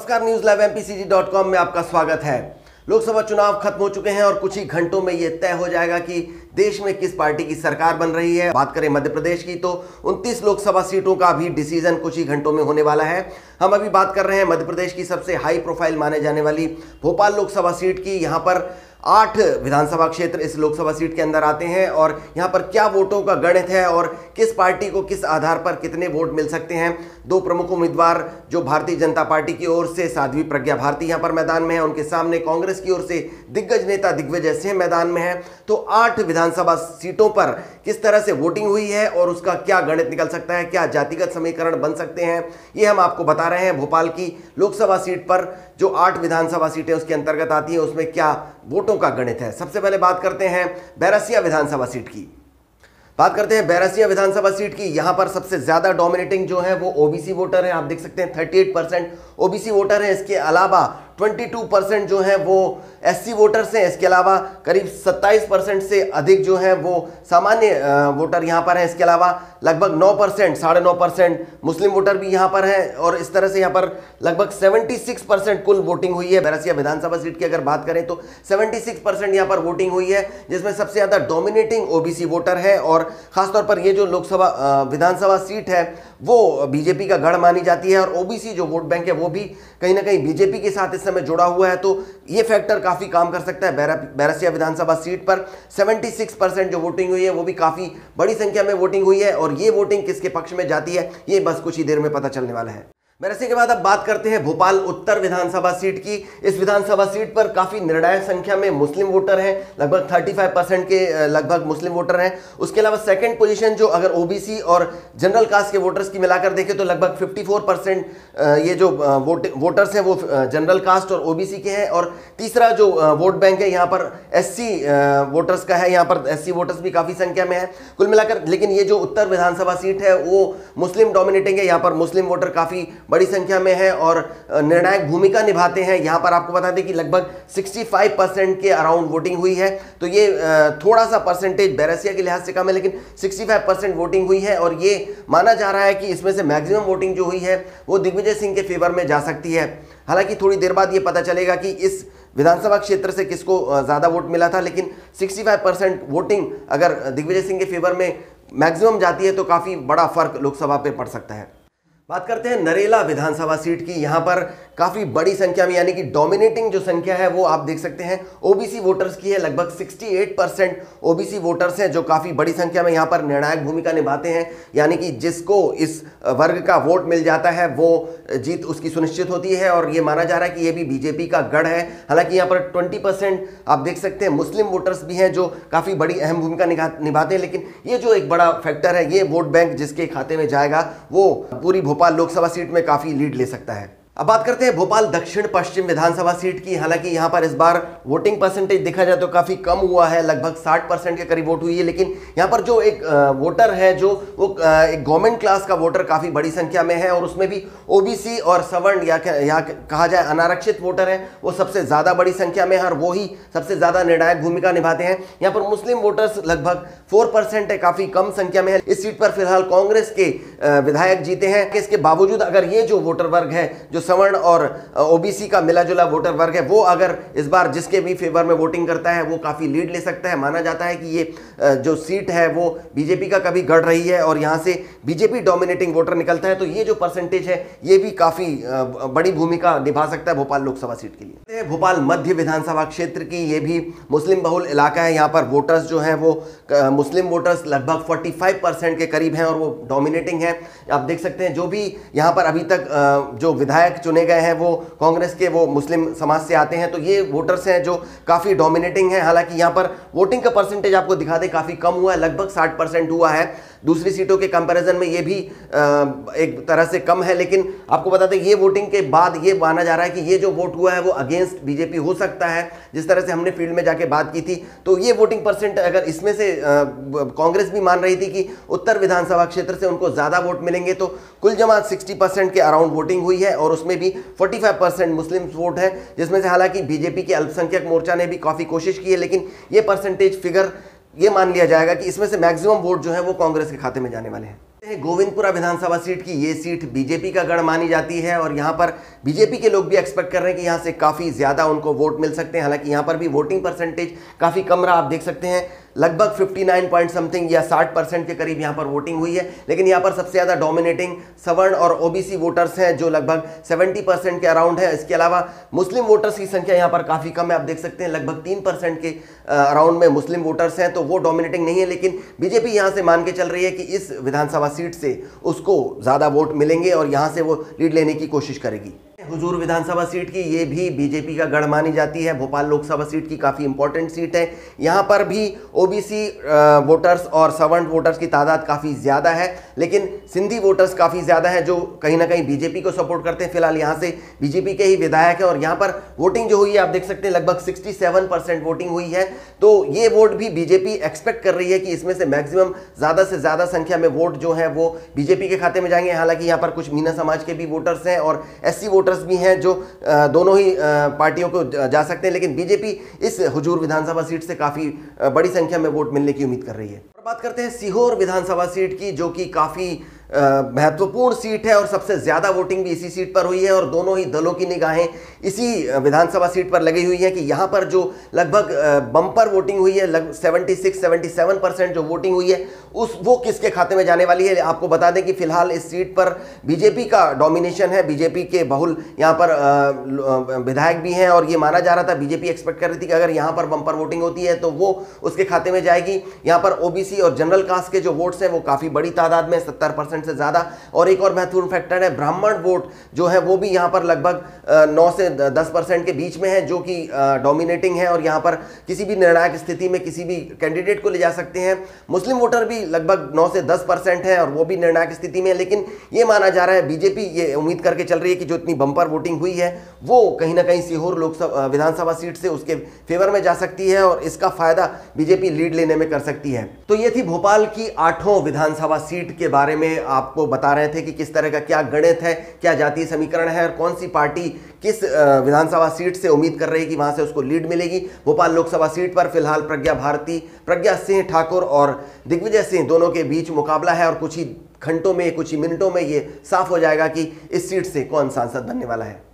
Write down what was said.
नमस्कार, news live MPCG.com में आपका स्वागत है। लोकसभा चुनाव खत्म हो चुके हैं और कुछ ही घंटों में यह तय हो जाएगा कि देश में किस पार्टी की सरकार बन रही है। बात करें मध्य प्रदेश की तो 29 लोकसभा सीटों का भी डिसीजन कुछ ही घंटों में होने वाला है। हम अभी बात कर रहे हैं मध्य प्रदेश की सबसे हाई प्रोफाइल माने जाने वाली भोपाल लोकसभा सीट की। यहाँ पर 8 विधानसभा क्षेत्र इस लोकसभा सीट के अंदर आते हैं और यहाँ पर क्या वोटों का गणित है और किस पार्टी को किस आधार पर कितने वोट मिल सकते हैं। दो प्रमुख उम्मीदवार जो भारतीय जनता पार्टी की ओर से साध्वी प्रज्ञा भारती यहाँ पर मैदान में है, उनके सामने कांग्रेस की ओर से दिग्गज नेता दिग्विजय सिंह मैदान में है। तो 8 विधानसभा सीटों पर किस तरह से वोटिंग हुई है और उसका क्या गणित निकल सकता है, क्या जातिगत समीकरण बन सकते हैं, ये हम आपको बता रहे हैं। भोपाल की लोकसभा सीट पर जो 8 विधानसभा सीटें उसके अंतर्गत आती हैं उसमें क्या वोटों का गणित है। सबसे पहले बात करते हैं बैरसिया विधानसभा सीट की। बात करते हैं बैरसिया विधानसभा सीट की। यहां पर सबसे ज्यादा डोमिनेटिंग जो है वो ओबीसी वोटर है। आप देख सकते हैं 38% ओबीसी वोटर है। इसके अलावा 22% जो है वो एससी वोटर्स हैं। इसके अलावा करीब 27% से अधिक जो है वो सामान्य वोटर यहाँ पर हैं। इसके अलावा लगभग 9%, 9.5% मुस्लिम वोटर भी यहाँ पर हैं और इस तरह से यहाँ पर लगभग 76% कुल वोटिंग हुई है। बैरसिया विधानसभा सीट की अगर बात करें तो 76% यहाँ पर वोटिंग हुई है, जिसमें सबसे ज़्यादा डोमिनेटिंग ओबीसी वोटर है। और खासतौर पर ये जो लोकसभा विधानसभा सीट है वो बीजेपी का गढ़ मानी जाती है और ओबीसी जो वोट बैंक है वो भी कहीं ना कहीं बीजेपी के साथ इस समय जुड़ा हुआ है। तो ये फैक्टर काफी काम कर सकता है। बैरसिया विधानसभा सीट पर 76% जो वोटिंग हुई है वो भी काफी बड़ी संख्या में वोटिंग हुई है और ये वोटिंग किसके पक्ष में जाती है ये बस कुछ ही देर में पता चलने वाला है। बैरसिया के बाद अब बात करते हैं भोपाल उत्तर विधानसभा सीट की। इस विधानसभा सीट पर काफी निर्णायक संख्या में मुस्लिम वोटर हैं, लगभग 35% के लगभग मुस्लिम वोटर हैं। उसके अलावा सेकंड पोजीशन जो अगर ओबीसी और जनरल कास्ट के वोटर्स की मिलाकर देखें तो लगभग 54% ये जो वोटर्स हैं वो जनरल कास्ट और ओबीसी के हैं। और तीसरा जो वोट बैंक है यहाँ पर एससी वोटर्स का है। यहाँ पर एससी वोटर्स भी काफी संख्या में है कुल मिलाकर। लेकिन ये जो उत्तर विधानसभा सीट है वो मुस्लिम डोमिनेटिंग है। यहाँ पर मुस्लिम वोटर काफी बड़ी संख्या में है और निर्णायक भूमिका निभाते हैं। यहां पर आपको बता दें कि लगभग 65% के अराउंड वोटिंग हुई है। तो ये थोड़ा सा परसेंटेज बैरसिया के लिहाज से कम है, लेकिन 65% वोटिंग हुई है और ये माना जा रहा है कि इसमें से मैक्सिमम वोटिंग जो हुई है वो दिग्विजय सिंह के फेवर में जा सकती है। हालांकि थोड़ी देर बाद ये पता चलेगा कि इस विधानसभा क्षेत्र से किसको ज्यादा वोट मिला था, लेकिन 65% वोटिंग अगर दिग्विजय सिंह के फेवर में मैक्सिमम जाती है तो काफी बड़ा फर्क लोकसभा पे पड़ सकता है। बात करते हैं नरेला विधानसभा सीट की। यहां पर काफी बड़ी संख्या में यानी कि डोमिनेटिंग जो संख्या है वो आप देख सकते हैं ओबीसी वोटर्स की है। लगभग 68% ओबीसी वोटर्स हैं जो काफी बड़ी संख्या में यहां पर निर्णायक भूमिका निभाते हैं। यानी कि जिसको इस वर्ग का वोट मिल जाता है वो जीत उसकी सुनिश्चित होती है और ये माना जा रहा है कि ये भी बीजेपी का गढ़ है। हालांकि यहाँ पर 20% आप देख सकते हैं मुस्लिम वोटर्स भी हैं जो काफी बड़ी अहम भूमिका निभाते हैं। लेकिन ये जो एक बड़ा फैक्टर है, ये वोट बैंक जिसके खाते में जाएगा वो पूरी भोपाल लोकसभा सीट में काफी लीड ले सकता है। अब बात करते हैं भोपाल दक्षिण पश्चिम विधानसभा सीट की। हालांकि यहां पर इस बार वोटिंग परसेंटेज देखा जाए तो काफी कम हुआ है, लगभग 60% के करीब वोट हुई है। लेकिन यहां पर जो एक वोटर है जो वो एक गवर्नमेंट क्लास का वोटर काफी बड़ी संख्या में है और उसमें भी ओबीसी और सवर्ण या कहा जाए अनारक्षित वोटर है वो सबसे ज्यादा बड़ी संख्या में है और वो ही सबसे ज्यादा निर्णायक भूमिका निभाते हैं। यहाँ पर मुस्लिम वोटर्स लगभग 4% है, काफी कम संख्या में है। इस सीट पर फिलहाल कांग्रेस के विधायक जीते हैं। इसके बावजूद अगर ये जो वोटर वर्ग है जो सवर्ण और ओबीसी का मिला जुला वोटर वर्ग है वो अगर इस बार जिसके भी फेवर में वोटिंग करता है वो काफी लीड ले सकता है। माना जाता है कि ये जो सीट है वो बीजेपी का कभी गढ़ रही है और यहां से बीजेपी डोमिनेटिंग वोटर निकलता है। तो ये जो परसेंटेज है ये भी काफी बड़ी भूमिका निभा सकता है भोपाल लोकसभा सीट के लिए। भोपाल मध्य विधानसभा क्षेत्र की ये भी मुस्लिम बहुल इलाका है। यहाँ पर वोटर्स जो है वो मुस्लिम वोटर्स लगभग 45% के करीब हैं और वो डोमिनेटिंग है। आप देख सकते हैं जो भी यहाँ पर अभी तक जो विधायक चुने गए हैं वो कांग्रेस के वो मुस्लिम समाज से आते हैं। तो ये वोटर्स हैं जो काफी डोमिनेटिंग हैं। हालांकि यहाँ पर वोटिंग का परसेंटेज आपको दिखा दे काफी कम हुआ है, लगभग 60% हुआ है। दूसरी सीटों के कंपैरिजन में ये भी एक तरह से कम है। लेकिन आपको बता दें ये वोटिंग के बाद ये माना जा रहा है कि ये जो वोट हुआ है वो अगेंस्ट बीजेपी हो सकता है। जिस तरह से हमने फील्ड में जाके बात की थी तो ये वोटिंग परसेंट अगर इसमें से कांग्रेस भी मान रही थी कि उत्तर विधानसभा क्षेत्र से उनको ज्यादा वोट मिलेंगे, तो कुल जमा 60% के अराउंड वोटिंग हुई है और उसमें भी 45% मुस्लिम वोट है, जिसमें से हालांकि बीजेपी के अल्पसंख्यक मोर्चा ने भी काफी कोशिश की है। लेकिन ये परसेंटेज फिगर ये मान लिया जाएगा कि इसमें से मैक्सिमम वोट जो है वो कांग्रेस के खाते में जाने वाले हैं। गोविंदपुरा विधानसभा सीट की ये सीट बीजेपी का गढ़ मानी जाती है और यहाँ पर बीजेपी के लोग भी एक्सपेक्ट कर रहे हैं कि यहाँ से काफ़ी ज़्यादा उनको वोट मिल सकते हैं। हालांकि यहाँ पर भी वोटिंग परसेंटेज काफ़ी कम रहा, आप देख सकते हैं लगभग 59 पॉइंट समथिंग या 60% के करीब यहाँ पर वोटिंग हुई है। लेकिन यहाँ पर सबसे ज़्यादा डोमिनेटिंग सवर्ण और ओबीसी वोटर्स हैं जो लगभग 70% के अराउंड है। इसके अलावा मुस्लिम वोटर्स की संख्या यहाँ पर काफ़ी कम है, आप देख सकते हैं लगभग 3% के अराउंड में मुस्लिम वोटर्स हैं, तो वो डोमिनेटिंग नहीं है। लेकिन बीजेपी यहाँ से मान के चल रही है कि इस विधानसभा सीट से उसको ज़्यादा वोट मिलेंगे और यहाँ से वो लीड लेने की कोशिश करेगी। हुजूर विधानसभा सीट की ये भी बीजेपी का गढ़ मानी जाती है। भोपाल लोकसभा सीट की काफ़ी इंपॉर्टेंट सीट है। यहाँ पर भी ओबीसी वोटर्स और सवर्ण वोटर्स की तादाद काफ़ी ज़्यादा है, लेकिन सिंधी वोटर्स काफ़ी ज़्यादा है जो कहीं ना कहीं बीजेपी को सपोर्ट करते हैं। फिलहाल यहाँ से बीजेपी के ही विधायक हैं और यहाँ पर वोटिंग जो हुई है आप देख सकते हैं लगभग 67% वोटिंग हुई है। तो ये वोट भी बीजेपी एक्सपेक्ट कर रही है कि इसमें से मैक्सिमम ज़्यादा से ज़्यादा संख्या में वोट जो है वो बीजेपी के खाते में जाएंगे। हालांकि यहाँ पर कुछ मीना समाज के भी वोटर्स हैं और एससी वोटर्स भी हैं जो दोनों ही पार्टियों को जा सकते हैं, लेकिन बीजेपी इस हुजूर विधानसभा सीट से काफी बड़ी संख्या में वोट मिलने की उम्मीद कर रही है। और बात करते हैं सीहोर विधानसभा सीट की, जो कि काफी महत्वपूर्ण सीट है और सबसे ज्यादा वोटिंग भी इसी सीट पर हुई है और दोनों ही दलों की निगाहें इसी विधानसभा सीट पर लगी हुई है कि यहां पर जो लगभग बम्पर वोटिंग हुई है, 76-77% जो वोटिंग हुई है वो किसके खाते में जाने वाली है। आपको बता दें कि फिलहाल इस सीट पर बीजेपी का डोमिनेशन है, बीजेपी के बहुल यहां पर विधायक भी हैं और ये माना जा रहा था, बीजेपी एक्सपेक्ट कर रही थी कि अगर यहां पर बम्पर वोटिंग होती है तो वो उसके खाते में जाएगी। यहां पर ओबीसी और जनरल कास्ट के जो वोट्स हैं वो काफी बड़ी तादाद में 70% से ज्यादा। और एक और महत्वपूर्ण फैक्टर है ब्राह्मण वोट जो है वो भी यहां पर लगभग 9 से 10% के बीच में है, जो कि डोमिनेटिंग है और यहां पर किसी भी निर्णायक स्थिति में किसी भी कैंडिडेट को ले जा सकते हैं। मुस्लिम वोटर भी लगभग 9 से 10% है और वो भी निर्णायक स्थिति में है। लेकिन ये माना जा रहा है, बीजेपी ये उम्मीद करके चल रही है कि जो इतनी बम्पर वोटिंग हुई है वो कहीं ना कहीं सीहोर लोकसभा विधानसभा सीट से उसके फेवर में जा सकती है और इसका फायदा बीजेपी लीड लेने में कर सकती है। तो ये थी भोपाल की 8वीं विधानसभा सीट के बारे में आपको बता रहे थे कि किस तरह का क्या गणित है, क्या जातीय समीकरण है और कौन सी पार्टी किस विधानसभा सीट से उम्मीद कर रही है कि वहां से उसको लीड मिलेगी। भोपाल लोकसभा सीट पर फिलहाल प्रज्ञा सिंह ठाकुर और दिग्विजय सिंह दोनों के बीच मुकाबला है और कुछ ही घंटों में कुछ ही मिनटों में ये साफ हो जाएगा कि इस सीट से कौन सांसद बनने वाला है।